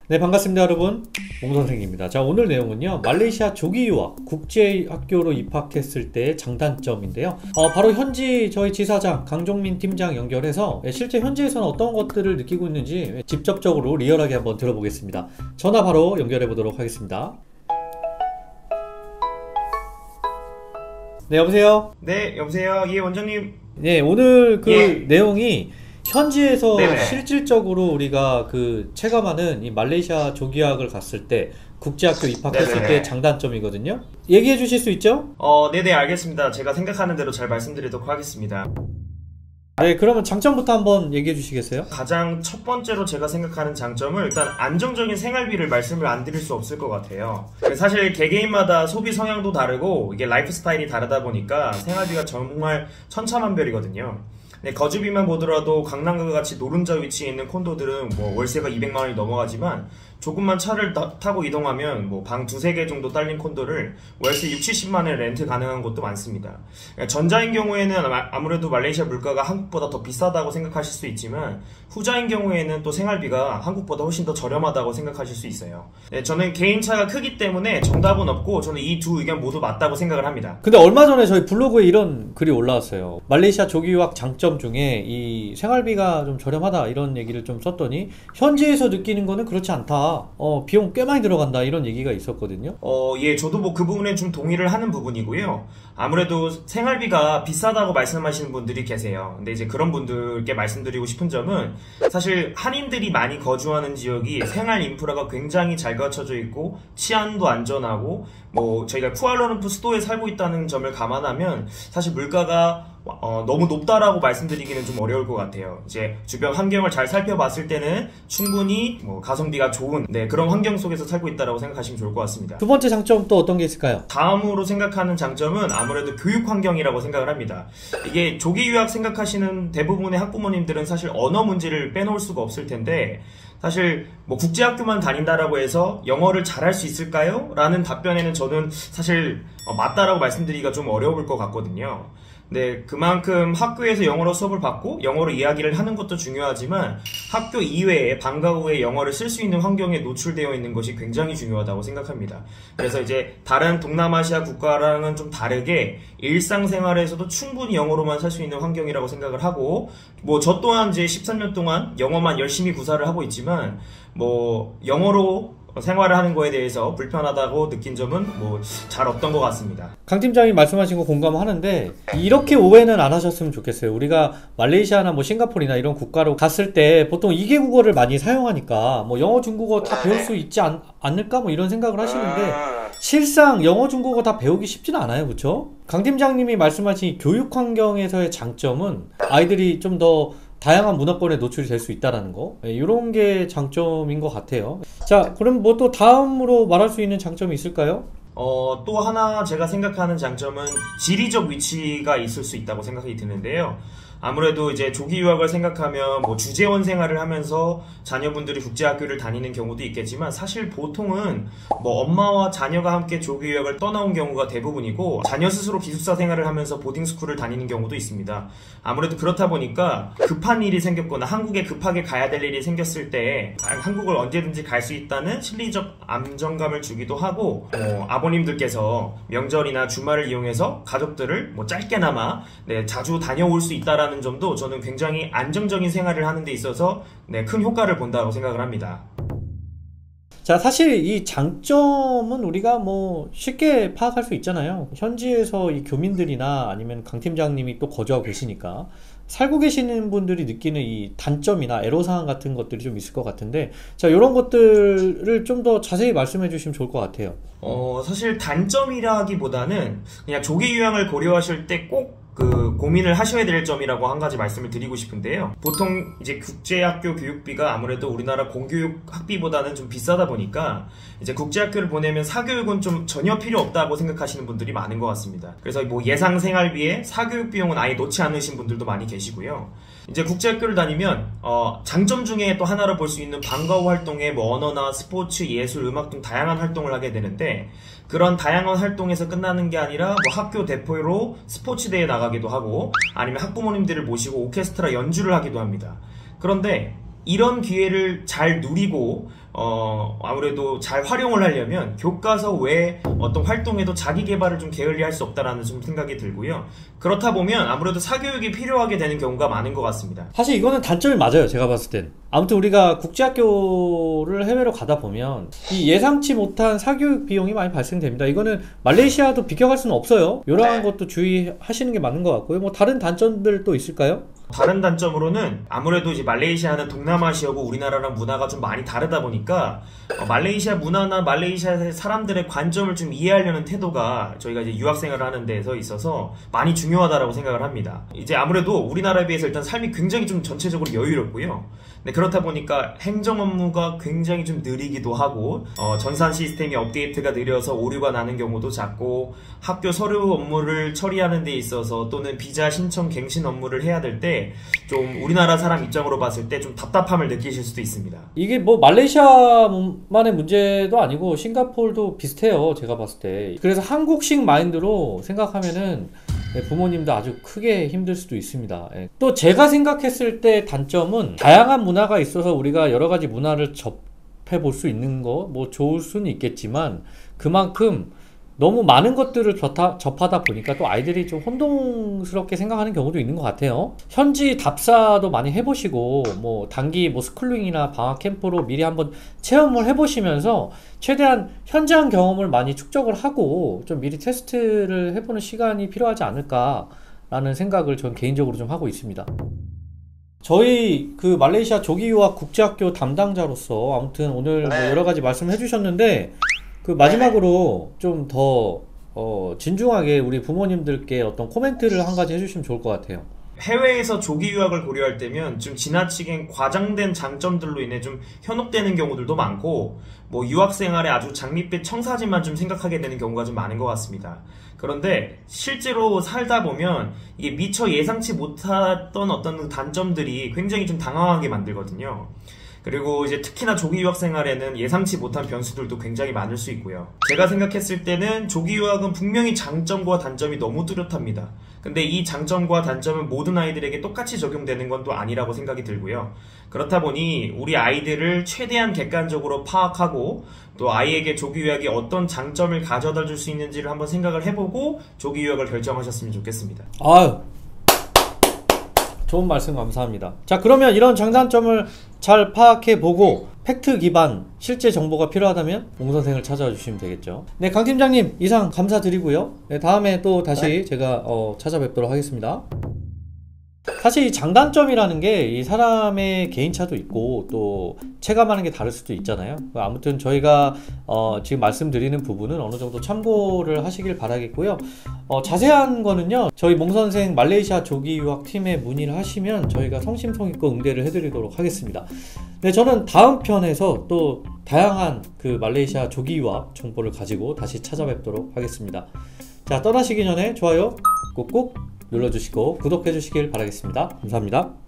네, 반갑습니다, 여러분. 몽선생입니다. 자, 오늘 내용은요, 말레이시아 조기 유학 국제학교로 입학했을 때의 장단점인데요. 바로 현지 저희 지사장 강종민 팀장 연결해서 실제 현지에서는 어떤 것들을 느끼고 있는지 직접적으로 리얼하게 한번 들어보겠습니다. 전화 바로 연결해 보도록 하겠습니다. 네, 여보세요? 네, 여보세요? 예, 원장님. 네, 오늘 예. 내용이 현지에서 네네. 실질적으로 우리가 체감하는 이 말레이시아 조기학을 갔을 때 국제학교 입학했을 네네네. 때 장단점이거든요. 얘기해 주실 수 있죠? 네네, 알겠습니다. 제가 생각하는 대로 잘 말씀드리도록 하겠습니다. 네, 그러면 장점부터 한번 얘기해 주시겠어요? 가장 첫 번째로 제가 생각하는 장점은 일단 안정적인 생활비를 말씀을 안 드릴 수 없을 것 같아요. 사실 개개인마다 소비 성향도 다르고 이게 라이프 스타일이 다르다 보니까 생활비가 정말 천차만별이거든요. 네, 거주비만 보더라도 강남과 같이 노른자 위치에 있는 콘도들은 월세가 200만 원이 넘어가지만 조금만 차를 타고 이동하면 방 두세 개 정도 딸린 콘도를 월세 6, 70만 원에 렌트 가능한 곳도 많습니다. 전자인 경우에는 아무래도 말레이시아 물가가 한국보다 더 비싸다고 생각하실 수 있지만 후자인 경우에는 또 생활비가 한국보다 훨씬 더 저렴하다고 생각하실 수 있어요. 네, 저는 개인차가 크기 때문에 정답은 없고 저는 이 두 의견 모두 맞다고 생각을 합니다. 근데 얼마 전에 저희 블로그에 이런 글이 올라왔어요. 말레이시아 조기 유학 장점 중에 이 생활비가 좀 저렴하다 이런 얘기를 좀 썼더니 현지에서 느끼는 거는 그렇지 않다. 비용 꽤 많이 들어간다 이런 얘기가 있었거든요. 예, 저도 그 부분에 좀 동의를 하는 부분이고요. 아무래도 생활비가 비싸다고 말씀하시는 분들이 계세요. 근데 이제 그런 분들께 말씀드리고 싶은 점은 사실 한인들이 많이 거주하는 지역이 생활 인프라가 굉장히 잘 갖춰져 있고 치안도 안전하고 저희가 쿠알라룸푸 수도에 살고 있다는 점을 감안하면 사실 물가가 너무 높다라고 말씀드리기는 좀 어려울 것 같아요. 이제 주변 환경을 잘 살펴봤을 때는 충분히 가성비가 좋은 그런 환경 속에서 살고 있다라고 생각하시면 좋을 것 같습니다. 두 번째 장점 또 어떤 게 있을까요? 다음으로 생각하는 장점은 아무래도 교육 환경이라고 생각을 합니다. 이게 조기 유학 생각하시는 대부분의 학부모님들은 사실 언어 문제를 빼놓을 수가 없을 텐데 사실 국제학교만 다닌다라고 해서 영어를 잘할 수 있을까요? 라는 답변에는 저는 사실 맞다라고 말씀드리기가 좀 어려울 것 같거든요. 네, 그만큼 학교에서 영어로 수업을 받고 영어로 이야기를 하는 것도 중요하지만 학교 이외에 방과 후에 영어를 쓸 수 있는 환경에 노출되어 있는 것이 굉장히 중요하다고 생각합니다. 그래서 이제 다른 동남아시아 국가랑은 좀 다르게 일상생활에서도 충분히 영어로만 살 수 있는 환경이라고 생각을 하고 저 또한 이제 13년 동안 영어만 열심히 구사를 하고 있지만 영어로 생활을 하는 거에 대해서 불편하다고 느낀 점은 잘 없던 것 같습니다. 강 팀장이 말씀하신 거 공감하는데 이렇게 오해는 안 하셨으면 좋겠어요. 우리가 말레이시아나 싱가포르나 이런 국가로 갔을 때 보통 2개 국어를 많이 사용하니까 영어, 중국어 다 배울 수 있지 않을까 이런 생각을 하시는데 실상 영어, 중국어 다 배우기 쉽지는 않아요. 그렇죠? 강 팀장님이 말씀하신 교육 환경에서의 장점은 아이들이 좀 더 다양한 문화권에 노출이 될 수 있다는 거, 이런 게 장점인 것 같아요. 자, 그럼 또 다음으로 말할 수 있는 장점이 있을까요? 또 하나 제가 생각하는 장점은 지리적 위치가 있을 수 있다고 생각이 드는데요. 아무래도 이제 조기 유학을 생각하면 주재원 생활을 하면서 자녀분들이 국제학교를 다니는 경우도 있겠지만 사실 보통은 엄마와 자녀가 함께 조기 유학을 떠나온 경우가 대부분이고 자녀 스스로 기숙사 생활을 하면서 보딩스쿨을 다니는 경우도 있습니다. 아무래도 그렇다 보니까 급한 일이 생겼거나 한국에 급하게 가야 될 일이 생겼을 때 한국을 언제든지 갈 수 있다는 심리적 안정감을 주기도 하고 아버님들께서 명절이나 주말을 이용해서 가족들을 짧게나마 자주 다녀올 수 있다라는 점도 저는 굉장히 안정적인 생활을 하는 데 있어서 큰 효과를 본다고 생각을 합니다. 자, 사실 이 장점은 우리가 쉽게 파악할 수 있잖아요. 현지에서 이 교민들이나 아니면 강 팀장님이 또 거주하고 계시니까 살고 계시는 분들이 느끼는 이 단점이나 애로사항 같은 것들이 좀 있을 것 같은데, 자, 이런 것들을 좀 더 자세히 말씀해 주시면 좋을 것 같아요. 사실 단점이라기보다는 그냥 조기 유학을 고려하실 때 꼭 고민을 하셔야 될 점이라고 한 가지 말씀을 드리고 싶은데요. 보통 이제 국제학교 교육비가 아무래도 우리나라 공교육 학비보다는 좀 비싸다 보니까 이제 국제학교를 보내면 사교육은 좀 전혀 필요 없다고 생각하시는 분들이 많은 것 같습니다. 그래서 예상 생활비에 사교육 비용은 아예 놓지 않으신 분들도 많이 계시고요. 이제 국제학교를 다니면 장점 중에 또 하나로 볼 수 있는 방과 후 활동에 언어나 스포츠, 예술, 음악 등 다양한 활동을 하게 되는데 그런 다양한 활동에서 끝나는 게 아니라 학교 대표로 스포츠 대회에 나가기도 하고 아니면 학부모님들을 모시고 오케스트라 연주를 하기도 합니다. 그런데 이런 기회를 잘 누리고 아무래도 잘 활용을 하려면 교과서 외에 어떤 활동에도 자기 개발을 좀 게을리할 수 없다라는 좀 생각이 들고요. 그렇다 보면 아무래도 사교육이 필요하게 되는 경우가 많은 것 같습니다. 사실 이거는 단점이 맞아요. 제가 봤을 땐. 아무튼 우리가 국제학교를 해외로 가다 보면 이 예상치 못한 사교육 비용이 많이 발생됩니다. 이거는 말레이시아도 비교할 수는 없어요. 이러한 것도 주의하시는 게 맞는 것 같고요. 뭐 다른 단점들도 있을까요? 다른 단점으로는 아무래도 이제 말레이시아는 동남아시아고 우리나라랑 문화가 좀 많이 다르다 보니까 말레이시아 문화나 말레이시아 사람들의 관점을 좀 이해하려는 태도가 저희가 이제 유학생활을 하는 데서 있어서 많이 중요하다라고 생각을 합니다. 이제 아무래도 우리나라에 비해서 일단 삶이 굉장히 좀 전체적으로 여유롭고요. 네, 그렇다 보니까 행정 업무가 굉장히 좀 느리기도 하고 전산 시스템이 업데이트가 느려서 오류가 나는 경우도 잦고 학교 서류 업무를 처리하는 데 있어서 또는 비자 신청 갱신 업무를 해야 될 때 좀 우리나라 사람 입장으로 봤을 때 좀 답답함을 느끼실 수도 있습니다. 이게 뭐 말레이시아만의 문제도 아니고 싱가포르도 비슷해요. 제가 봤을 때. 그래서 한국식 마인드로 생각하면은 부모님도 아주 크게 힘들 수도 있습니다. 또 제가 생각했을 때 단점은 다양한 문화가 있어서 우리가 여러 가지 문화를 접해 볼 수 있는 거 뭐 좋을 수는 있겠지만 그만큼 너무 많은 것들을 접하다 보니까 또 아이들이 좀 혼동스럽게 생각하는 경우도 있는 것 같아요. 현지 답사도 많이 해보시고 뭐 단기 뭐 스쿨링이나 방학 캠프로 미리 한번 체험을 해보시면서 최대한 현장 경험을 많이 축적을 하고 좀 미리 테스트를 해보는 시간이 필요하지 않을까라는 생각을 전 개인적으로 좀 하고 있습니다. 저희 그 말레이시아 조기유학 국제학교 담당자로서 아무튼 오늘 뭐 여러 가지 말씀을 해주셨는데 그 마지막으로 좀 더 진중하게 우리 부모님들께 어떤 코멘트를 한 가지 해주시면 좋을 것 같아요. 해외에서 조기 유학을 고려할 때면 좀 지나치게 과장된 장점들로 인해 좀 현혹되는 경우들도 많고 뭐 유학 생활에 아주 장밋빛 청사진만 좀 생각하게 되는 경우가 좀 많은 것 같습니다. 그런데 실제로 살다 보면 이게 미처 예상치 못했던 어떤 단점들이 굉장히 좀 당황하게 만들거든요. 그리고 이제 특히나 조기 유학 생활에는 예상치 못한 변수들도 굉장히 많을 수 있고요. 제가 생각했을 때는 조기 유학은 분명히 장점과 단점이 너무 뚜렷합니다. 근데 이 장점과 단점은 모든 아이들에게 똑같이 적용되는 건 또 아니라고 생각이 들고요. 그렇다 보니 우리 아이들을 최대한 객관적으로 파악하고 또 아이에게 조기 유학이 어떤 장점을 가져다 줄 수 있는지를 한번 생각을 해보고 조기 유학을 결정하셨으면 좋겠습니다. 아유, 좋은 말씀 감사합니다. 자, 그러면 이런 장단점을 잘 파악해보고 팩트 기반 실제 정보가 필요하다면 옹 선생을 찾아주시면 되겠죠. 네, 강 팀장님 이상 감사드리고요. 네, 다음에 또 다시 제가 찾아뵙도록 하겠습니다. 사실 이 장단점이라는 게 이 사람의 개인차도 있고 또 체감하는 게 다를 수도 있잖아요. 아무튼 저희가 지금 말씀드리는 부분은 어느 정도 참고를 하시길 바라겠고요. 자세한 거는요 저희 몽선생 말레이시아 조기 유학 팀에 문의를 하시면 저희가 성심성의껏 응대를 해드리도록 하겠습니다. 네, 저는 다음 편에서 또 다양한 그 말레이시아 조기 유학 정보를 가지고 다시 찾아뵙도록 하겠습니다. 자, 떠나시기 전에 좋아요 꾹꾹 눌러주시고 구독해 주시길 바라겠습니다. 감사합니다.